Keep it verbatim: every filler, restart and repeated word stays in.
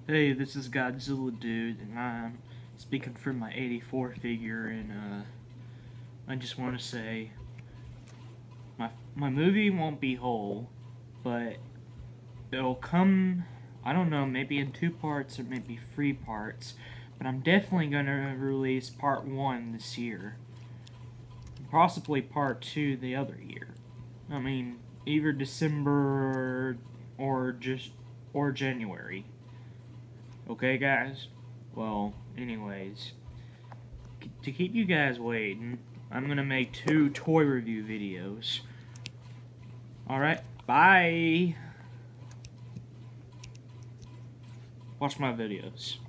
Hey, this is Godzilla Dude, and I'm speaking for my eighty-four figure, and uh, I just want to say, my my movie won't be whole, but it'll come, I don't know, maybe in two parts or maybe three parts, but I'm definitely going to release part one this year, possibly part two the other year. I mean, either December or just, or January. Okay, guys? Well, anyways, to keep you guys waiting, I'm gonna make two toy review videos. Alright, bye! Watch my videos.